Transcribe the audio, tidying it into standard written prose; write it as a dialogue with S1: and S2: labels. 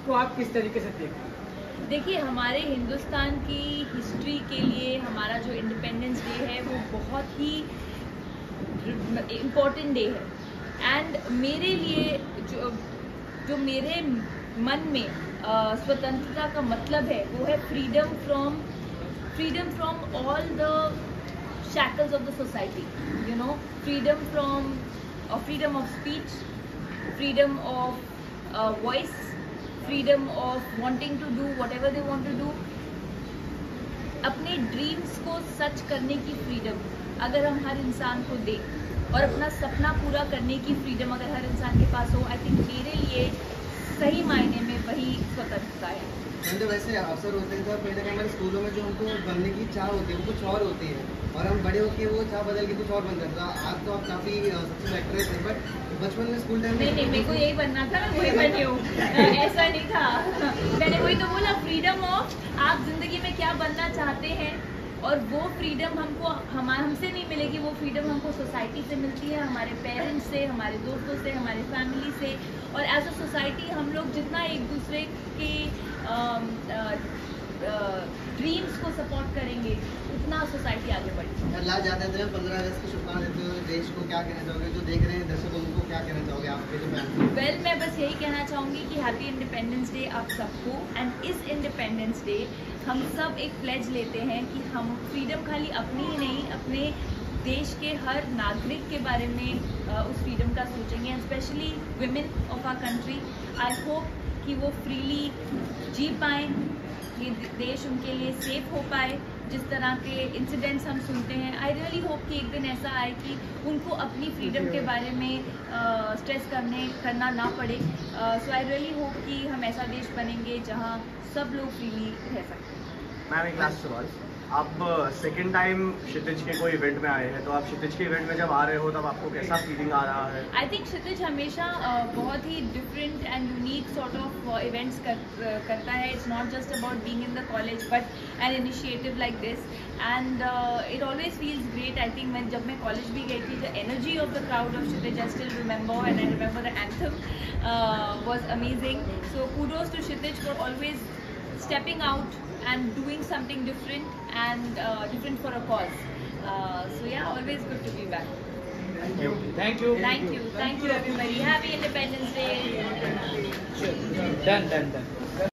S1: उसको आप किस तरीके से देखते हैं?
S2: देखिए, हमारे हिंदुस्तान की हिस्ट्री के लिए हमारा जो इंडिपेंडेंस डे है वो बहुत ही इम्पोर्टेंट डे है। एंड मेरे लिए जो मेरे मन में स्वतंत्रता का मतलब है वो है freedom from all the shackles of the society, you know, freedom of speech, freedom of voice, freedom of wanting to do whatever they want to do, अपने ड्रीम्स को सच करने की फ्रीडम अगर हम हर इंसान को दें और अपना सपना पूरा करने की फ्रीडम अगर हर इंसान के पास हो, आई थिंक मेरे लिए सही मायने में वही स्वतंत्रता है।
S3: तो वैसे अवसर होते हैं तो पहले हमारे स्कूलों में जो हमको बनने की चाह होती है वो कुछ और होती है और हम बड़े होकर वो चाह बदल के कुछ और बन जाता है। आज तो आप काफ़ी सक्सेसफुल एक्ट्रेस हैं, बट बचपन में स्कूल टाइम में
S2: नहीं, मेरे को यही बनना था, मैं वही बनी हूँ। ऐसा नहीं था, मैंने वही तो बोला, फ्रीडम ऑफ आप जिंदगी में क्या बनना चाहते हैं और वो फ्रीडम हमसे नहीं मिलेगी, वो फ्रीडम हमको सोसाइटी से मिलती है, हमारे पेरेंट्स से, हमारे दोस्तों से, हमारे फैमिली से। और एज अ सोसाइटी हम लोग जितना एक दूसरे के ड्रीम्स को सपोर्ट करेंगे उतना सोसाइटी आगे बढ़ेगी।
S3: लास्ट जाते थे 15 अगस्त की शुभकामनाएं देते हुए देश को क्या कहना चाहोगे, जो देख रहे हैं दर्शकों को क्या कहना चाहोगे आपके जो फैन?
S2: वेल, मैं बस यही कहना चाहूँगी कि हैप्पी इंडिपेंडेंस डे आप सबको। एंड इस इंडिपेंडेंस डे हम सब एक प्लेज लेते हैं कि हम फ्रीडम खाली अपनी ही नहीं, अपने देश के हर नागरिक के बारे में उस फ्रीडम का सोचेंगे, and specially women of our country. I hope कि वो फ्रीली जी पाएँ, ये देश उनके लिए सेफ हो पाए। जिस तरह के इंसिडेंट्स हम सुनते हैं, आई रियली होप कि एक दिन ऐसा आए कि उनको अपनी फ्रीडम के बारे में स्ट्रेस करना ना पड़े। सो आई रियली होप कि हम ऐसा देश बनेंगे जहां सब लोग फ्रीली रह सकते हैं।
S4: मैम, एक लास्ट सवाल, आप सेकेंड टाइम क्षितिज के कोई इवेंट में आए हैं, तो आप क्षितिज के इवेंट में जब आ रहे हो तब आपको कैसा फीलिंग आ रहा है?
S2: आई थिंक क्षितिज हमेशा बहुत ही different and unique sort of events करता है। It's not just about being in the college but an initiative like this, and it always feels great. I think जब मैं कॉलेज भी गई थी, the energy of the crowd of Kshitij I still remember, and I remember the anthem was amazing. So kudos to Kshitij for always stepping out and doing something different and different for a cause. So yeah, always good to be back.
S1: Thank you.
S2: Thank you everybody. Happy Independence Day.
S1: Sure. Done.